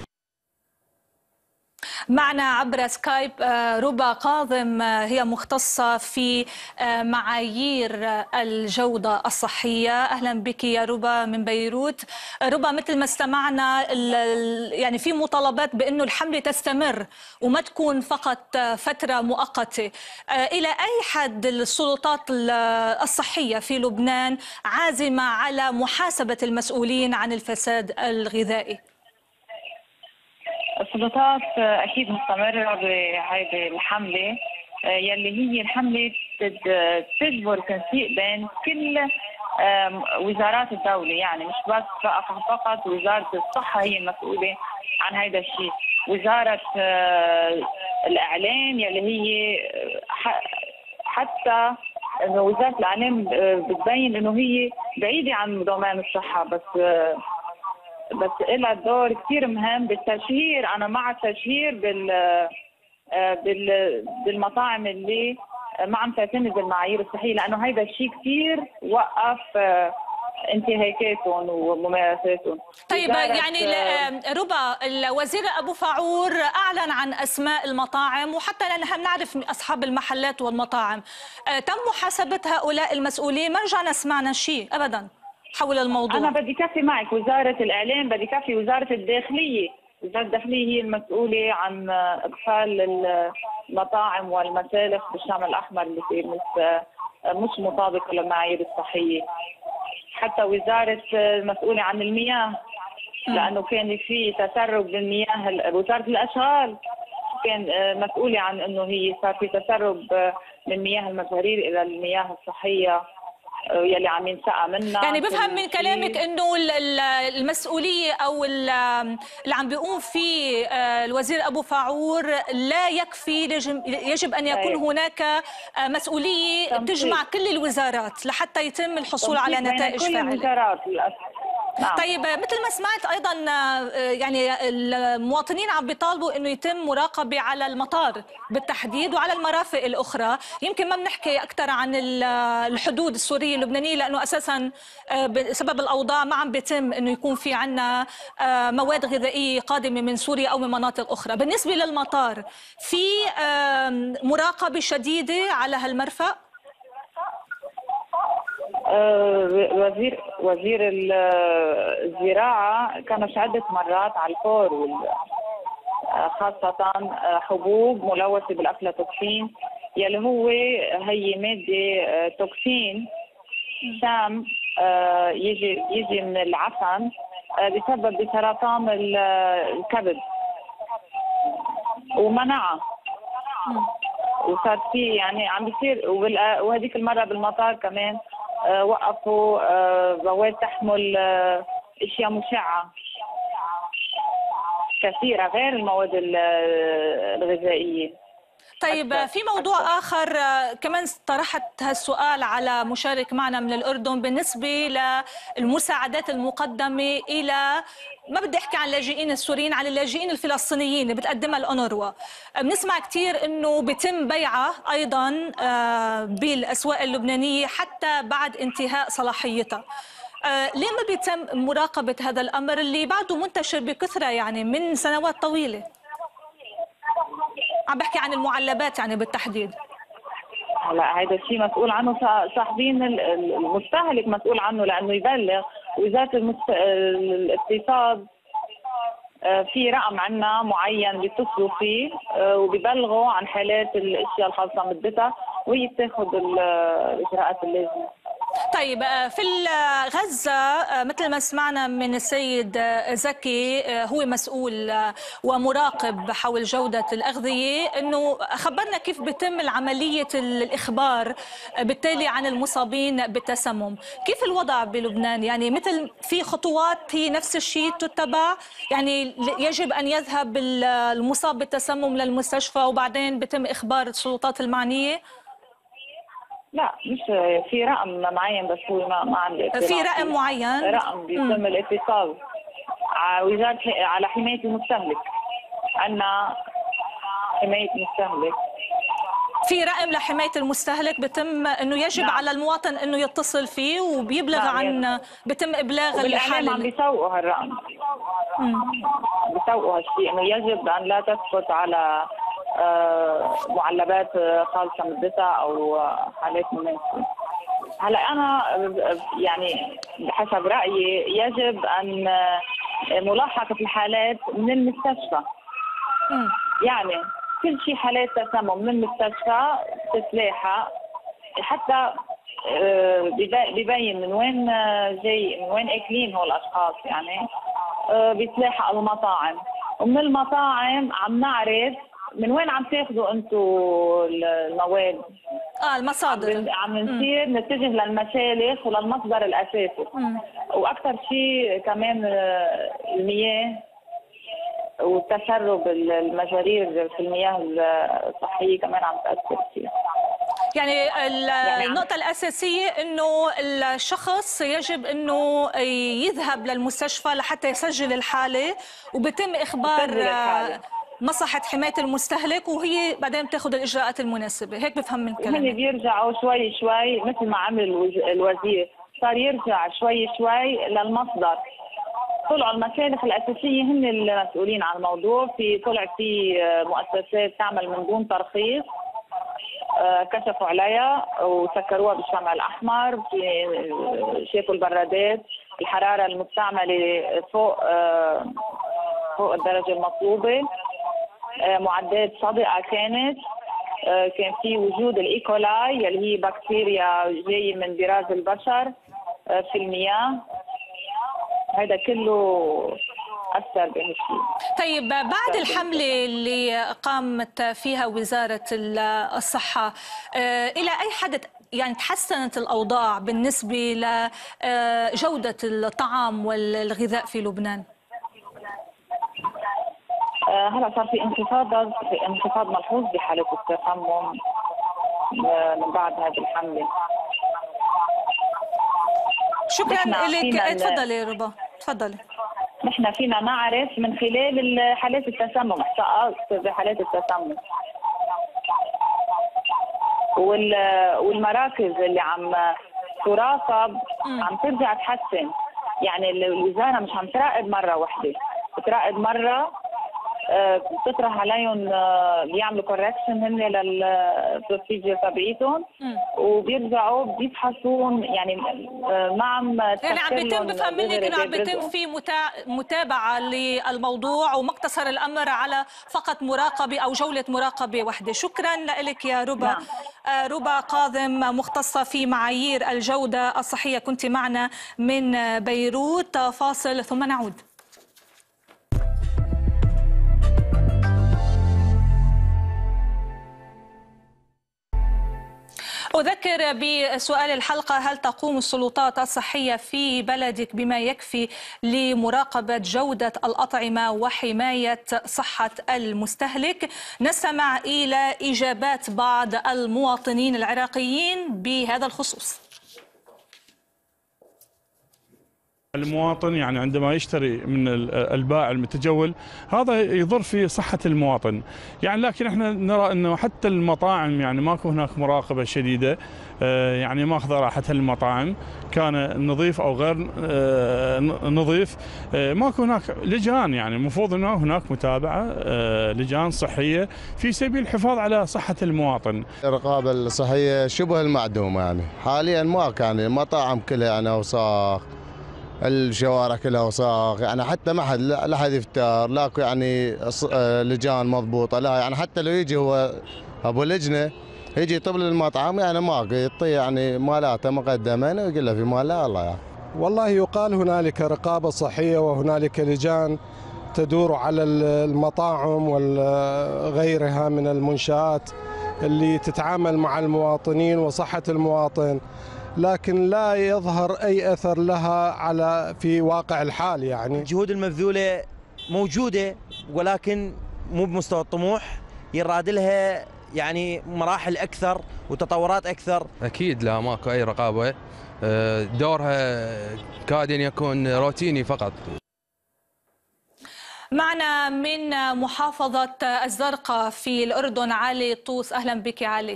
معنا عبر سكايب ربا قاضم، هي مختصة في معايير الجودة الصحية. أهلا بك يا ربا من بيروت. ربا، مثل ما استمعنا يعني في مطالبات بأنه الحملة تستمر وما تكون فقط فترة مؤقتة. إلى أي حد السلطات الصحية في لبنان عازمة على محاسبة المسؤولين عن الفساد الغذائي؟ السلطات اكيد مستمره بهذه الحمله يلي هي الحمله تجبر تنسيق بين كل وزارات الدوله، يعني مش بس فقط وزاره الصحه هي المسؤوله عن هذا الشيء، وزاره الاعلام يلي هي حتى انه وزاره الاعلام بتبين انه هي بعيده عن دومين الصحه، بس بس لها دور كثير مهم بالتشهير. انا مع التشهير بال بالمطاعم اللي ما عم تعتمد بالمعايير الصحيه، لانه هذا الشيء كثير وقف انتهاكاتهم وممارساتهم. طيب يعني ربا، الوزير ابو فاعور اعلن عن اسماء المطاعم، وحتى نحن نعرف اصحاب المحلات والمطاعم، تم محاسبه هؤلاء المسؤولين؟ ما رجعنا سمعنا شيء ابدا حول الموضوع. أنا بدي كفي معك وزارة الإعلام، بدي كفي وزارة الداخلية. وزارة الداخلية هي المسؤولة عن إقفال المطاعم والمسالخ بالشام الأحمر اللي في مش مطابقة للمعايير الصحية. حتى وزارة المسؤولة عن المياه، لأنه كان في تسرب بالمياه. وزارة الأشغال كان مسؤولة عن أنه هي صار في تسرب من مياه المجارير إلى المياه الصحية يلي عم ينسقى منها. يعني بفهم من كلامك انه المسؤوليه او اللي عم بيقوم فيه الوزير ابو فاعور لا يكفي، يجب ان يكون هناك مسؤوليه تجمع كل الوزارات لحتى يتم الحصول على نتائج فاعله. نعم. طيب مثل ما سمعت ايضا يعني المواطنين عم بيطالبوا انه يتم مراقبه على المطار بالتحديد وعلى المرافق الاخرى. يمكن ما بنحكي اكثر عن الحدود السوريه اللبنانيه لانه اساسا بسبب الاوضاع ما عم بيتم انه يكون في عندنا مواد غذائيه قادمه من سوريا او من مناطق اخرى. بالنسبه للمطار في مراقبه شديده على هالمرفأ؟ وزير وزير الزراعة كان عدة مرات على الفور، خاصة حبوب ملوثة بالأفلاتوكسين يلي هو هي مادة توكسين سام يجي يجي من العفن بسبب بسرطان الكبد ومنعه. وصار في يعني عم بيصير، وهذيك المرة بالمطار كمان وقفوا مواد تحمل اشياء مشعه كثيره غير المواد الغذائيه. طيب في موضوع آخر كمان طرحت هالسؤال على مشارك معنا من الأردن بالنسبة للمساعدات المقدمة إلى، ما بدي أحكي عن اللاجئين السوريين، عن اللاجئين الفلسطينيين اللي بتقدمها الأونروا. بنسمع كثير إنه بيتم بيعها أيضا بالأسواق اللبنانية حتى بعد انتهاء صلاحيتها. ليه ما بيتم مراقبة هذا الأمر اللي بعده منتشر بكثرة يعني من سنوات طويلة؟ عم بحكي عن المعلبات يعني بالتحديد. هلا هذا الشيء مسؤول عنه صاحبين المستهلك، مسؤول عنه لانه يبلغ وزاره المست... الاقتصاد. في رقم عندنا معين بيتصلوا فيه وبيبلغوا عن حالات الاشياء الخاصه مدتها وهي بتاخذ الاجراءات اللازمه. طيب في غزة مثل ما سمعنا من السيد زكي هو مسؤول ومراقب حول جودة الأغذية، أنه خبرنا كيف بيتم عملية الإخبار بالتالي عن المصابين بالتسمم. كيف الوضع بلبنان؟ يعني مثل في خطوات هي نفس الشيء تتبع، يعني يجب أن يذهب المصاب بالتسمم للمستشفى وبعدين بيتم إخبار السلطات المعنية؟ لا، مش في رقم معين، بس هو ما ما عندي في رقم معين، رقم بيتم الاتصال على وزارة على حماية المستهلك. عندنا حماية المستهلك، في رقم لحماية المستهلك بيتم انه يجب نعم. على المواطن انه يتصل فيه وبيبلغ نعم. عن بيتم ابلاغ الحالة. عم بيسوقوا هالرقم، بيسوقوا هالشيء انه يجب ان لا تسقط على معلبات خالصة مدتها او حالات مناسبة. هلا انا يعني بحسب رايي يجب ان ملاحقة الحالات من المستشفى. يعني كل شيء حالات تسمم من المستشفى تتلاحق، حتى ببين من وين جاي، من وين اكلين هول الاشخاص، يعني بيتلاحق المطاعم، ومن المطاعم عم نعرف من وين عم تاخذوا انتم المواد. اه المصادر. عم نصير نتجه للمسالخ وللمصدر الاساسي. مم. واكثر شيء كمان المياه وتسرب المجارير في المياه الصحيه كمان عم تاثر فيه. يعني النقطة الأساسية إنه الشخص يجب إنه يذهب للمستشفى لحتى يسجل الحالة، وبيتم إخبار مصلحة حماية المستهلك، وهي بعدين بتاخذ الإجراءات المناسبة. هيك بفهم من كلامك. هن بيرجعوا شوي شوي مثل ما عمل الوزير، صار يرجع شوي شوي للمصدر. طلعوا المسالخ الأساسية هن المسؤولين عن الموضوع. في طلع في مؤسسات تعمل من دون ترخيص، كشفوا عليها وسكروها بالشمع الأحمر، شافوا البرادات، الحرارة المستعملة فوق فوق الدرجة المطلوبة، معدات صادقة كانت، كان في وجود الإيكولاي اللي هي بكتيريا جاية من براز البشر في المياه. هذا كله أثر بهالشيء. طيب بعد الحملة اللي قامت فيها وزارة الصحة، إلى أي حد يعني تحسنت الأوضاع بالنسبة لجودة الطعام والغذاء في لبنان؟ هلا صار في انخفاض في انخفاض ملحوظ بحالة التسمم من بعد هذه الحملة. شكرا لك. تفضلي ربا، تفضلي. نحن فينا نعرف من خلال حالات التسمم، احصاءات بحالات التسمم، والمراكز اللي عم تراقب عم ترجع تحسن. يعني الوزارة مش عم تراقب مرة واحدة، بتراقب مرة بتطرح عليهم، بيعملوا كوركشن هن للبروسيجر تبعيتهم، وبيرجعوا بيفحصوا. يعني ما عم يعني عم بيتم، بفهم منك انه عم بيتم في متابعه للموضوع، وما اقتصر الامر على فقط مراقبه او جوله مراقبه واحده. شكرا لك يا ربا. نعم. ربا قاضم، مختصه في معايير الجوده الصحيه، كنت معنا من بيروت. فاصل ثم نعود. أذكر بسؤال الحلقة: هل تقوم السلطات الصحية في بلدك بما يكفي لمراقبة جودة الأطعمة وحماية صحة المستهلك؟ نستمع إلى إجابات بعض المواطنين العراقيين بهذا الخصوص. المواطن يعني عندما يشتري من البائع المتجول هذا يضر في صحة المواطن، يعني لكن احنا نرى انه حتى المطاعم يعني ماكو هناك مراقبة شديدة، يعني ماخذ راحتها المطاعم، كان نظيف او غير نظيف، ماكو هناك لجان، يعني المفروض انه هناك متابعة لجان صحية في سبيل الحفاظ على صحة المواطن. الرقابة الصحية شبه المعدومة، يعني حاليا ما كان المطاعم كلها يعني اوساخ، الشوارع كلها وساخ، يعني حتى ما حد لا حد يفتر، لاكو يعني لجان مضبوطه، لا يعني حتى لو يجي هو ابو لجنه يجي طبل المطعم يعني ما يعطي يعني مالاته مقدما ويقول له في مال لا الله يعني. والله يقال هنالك رقابة صحية وهنالك لجان تدور على المطاعم وغيرها من المنشآت اللي تتعامل مع المواطنين وصحة المواطن، لكن لا يظهر أي أثر لها على في واقع الحال. يعني الجهود المبذولة موجودة ولكن مو بمستوى الطموح، يراد لها يعني مراحل أكثر وتطورات أكثر. أكيد لا ماكو أي رقابة، دورها كاد أن يكون روتيني فقط. معنا من محافظة الزرقاء في الأردن علي طوس. أهلا بك علي.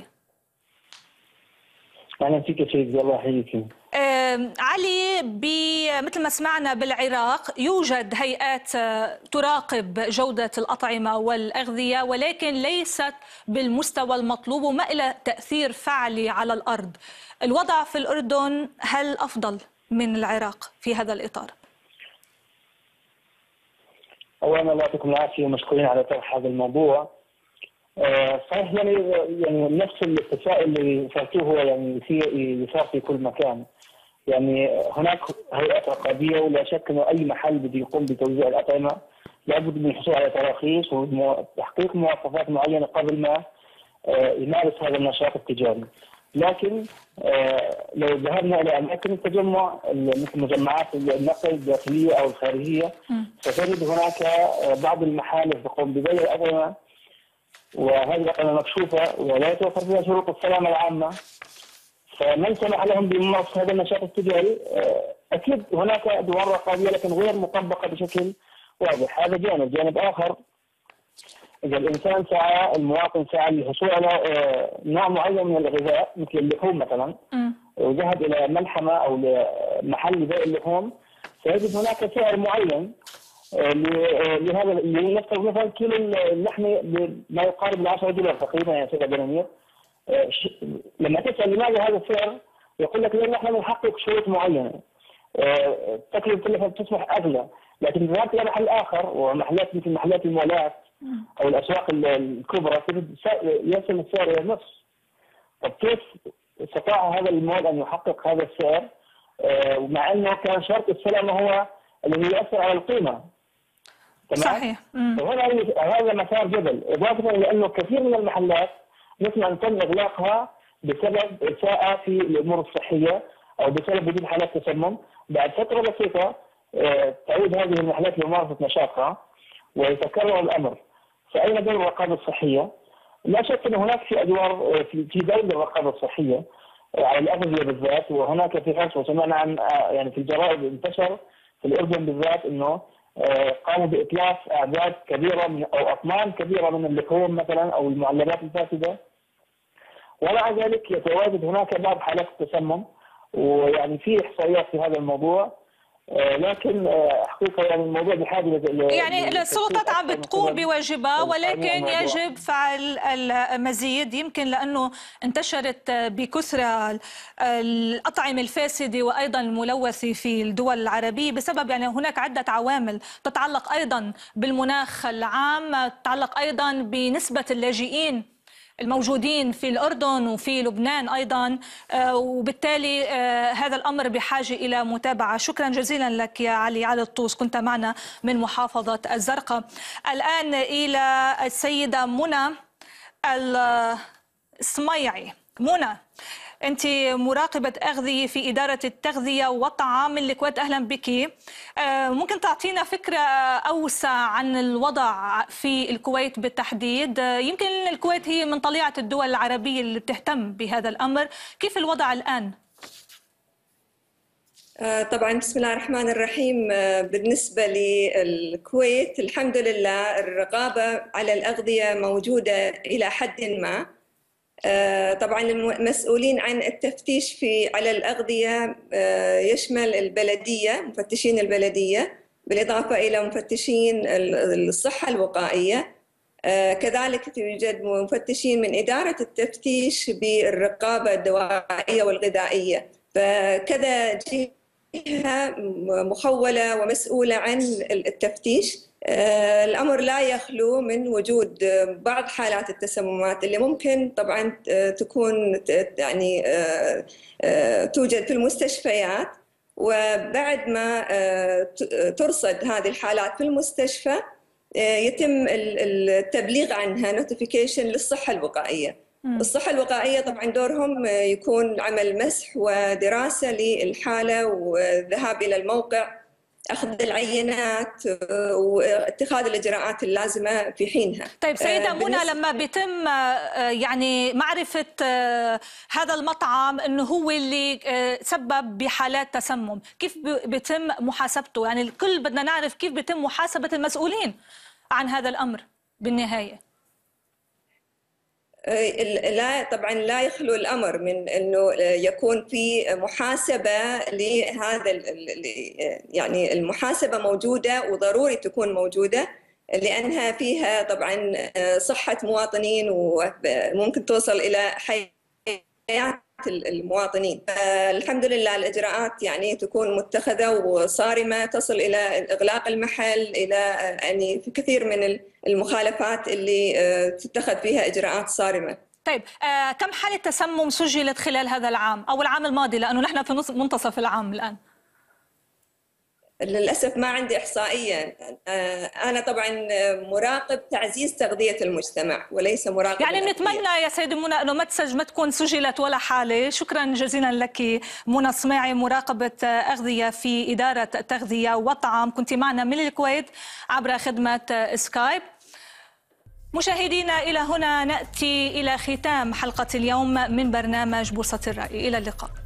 أهلا فيك سيدي، الله يحييك. علي، مثل ما سمعنا بالعراق يوجد هيئات تراقب جودة الأطعمة والأغذية ولكن ليست بالمستوى المطلوب وما إلى تأثير فعلي على الأرض. الوضع في الأردن هل أفضل من العراق في هذا الإطار؟ أولا الله يعطيكم العافية ومشكورين على طرح هذا الموضوع. صحيح يعني يعني نفس التساؤل اللي سألتوه هو يعني في يصير في كل مكان. يعني هناك هيئات رقابية ولا شك انه اي محل بده يقوم بتوزيع الأطعمة لابد من الحصول على تراخيص وتحقيق مواصفات معينة قبل ما يمارس هذا النشاط التجاري. لكن لو ذهبنا الى اماكن التجمع مثل مجمعات النقل الداخليه او الخارجيه ستجد هناك بعض المحال تقوم ببيع الأطعمة وهذه الأطعمة مكشوفة ولا يتوفر فيها شروط السلامة العامة، فمن سمح لهم بممارسة هذا النشاط التجاري أكيد هناك أدوار رقابية لكن غير مطبقة بشكل واضح. هذا جانب. جانب آخر، إذا الإنسان سعى المواطن سعى للحصول على نوع معين من الغذاء مثل اللحوم مثلا وذهب إلى ملحمة أو لمحل لبيع اللحوم سيجد هناك سعر معين لهذا اللي نفترض مثلا كيلو اللحمه ما يقارب ال عشرة دولار تقريبا يا سيد عبد الأمير. لما تسال لماذا هذا السعر يقول لك لان نحن نحقق شروط معينه. تكلفه اللحمه تسمح اغلى، لكن اذا ذهبت الى محل اخر ومحلات مثل محلات المولات او الاسواق الكبرى يصل السعر الى النصف. طب كيف استطاع هذا المول ان يحقق هذا السعر ومع انه كان شرط السلامه هو الذي يؤثر على القيمه؟ صحيح. وهنا هذا مسار جدل، اضافه الى انه كثير من المحلات نسمع ان تم اغلاقها بسبب اساءه في الامور الصحيه او بسبب وجود حالات تسمم. بعد فتره بسيطه تعود هذه المحلات لممارسه نشاطها ويتكرر الامر. فاين دور الرقابه الصحيه؟ لا شك ان هناك في ادوار في دور الرقابه الصحيه على الاغذيه بالذات، وهناك في حرص وسمعنا عن يعني في الجرائد انتشر في الاردن بالذات انه قاموا بإتلاف أعداد كبيرة من أو أطنان كبيرة من اللحوم مثلا أو المعلبات الفاسدة، ومع ذلك يتواجد هناك بعض حالات التسمم ويعني في إحصائيات في هذا الموضوع. لكن حقيقة يعني الموضوع بحاجة يعني السلطات عم بتقوم بواجبها ولكن يجب فعل المزيد، يمكن لأنه انتشرت بكثرة الأطعمة الفاسدة وأيضا الملوثة في الدول العربية بسبب يعني هناك عدة عوامل تتعلق أيضا بالمناخ العام، تتعلق أيضا بنسبة اللاجئين الموجودين في الأردن وفي لبنان أيضا، وبالتالي هذا الأمر بحاجة إلى متابعة. شكرا جزيلا لك يا علي علي الطوس، كنت معنا من محافظة الزرقاء. الآن إلى السيدة منى السميعي. منى، أنت مراقبة أغذية في إدارة التغذية والطعام الكويت، أهلا بك. ممكن تعطينا فكرة أوسع عن الوضع في الكويت بالتحديد؟ يمكن الكويت هي من طليعة الدول العربية اللي بتهتم بهذا الأمر، كيف الوضع الآن؟ طبعا بسم الله الرحمن الرحيم. بالنسبة للكويت الحمد لله الرقابة على الأغذية موجودة إلى حد ما. طبعا المسؤولين عن التفتيش في على الأغذية يشمل البلدية، مفتشين البلدية، بالإضافة إلى مفتشين الصحة الوقائية. كذلك يوجد مفتشين من إدارة التفتيش بالرقابة الدوائية والغذائية، فكذا جهة مخولة ومسؤولة عن التفتيش. الأمر لا يخلو من وجود بعض حالات التسممات اللي ممكن طبعا تكون يعني توجد في المستشفيات، وبعد ما ترصد هذه الحالات في المستشفى يتم التبليغ عنها نوتيفيكيشن للصحة الوقائية. الصحة الوقائية طبعا دورهم يكون عمل مسح ودراسة للحالة والذهاب إلى الموقع، أخذ العينات واتخاذ الإجراءات اللازمة في حينها. طيب سيدة منى، لما بيتم يعني معرفة هذا المطعم أنه هو اللي سبب بحالات تسمم، كيف بيتم محاسبته؟ يعني الكل بدنا نعرف كيف بيتم محاسبة المسؤولين عن هذا الأمر بالنهاية. لا طبعا لا يخلو الامر من انه يكون في محاسبه لهذا، يعني المحاسبه موجوده وضروري تكون موجوده، لانها فيها طبعا صحه مواطنين وممكن توصل الى حياه المواطنين. الحمد لله الاجراءات يعني تكون متخذه وصارمه، تصل الى اغلاق المحل، الى يعني في كثير من المخالفات اللي تتخذ فيها اجراءات صارمه. طيب آه كم حاله تسمم سجلت خلال هذا العام او العام الماضي، لانه نحن في منتصف العام الان؟ للأسف ما عندي إحصائية. أنا طبعا مراقب تعزيز تغذية المجتمع وليس مراقب يعني نتمنى يا سيدة منى أنه ما تسج ما تكون سجلت ولا حالة. شكرا جزيلا لك منى صماعي، مراقبة أغذية في إدارة تغذية وطعام، كنت معنا من الكويت عبر خدمة سكايب. مشاهدينا، إلى هنا نأتي إلى ختام حلقة اليوم من برنامج بورصة الرأي. إلى اللقاء.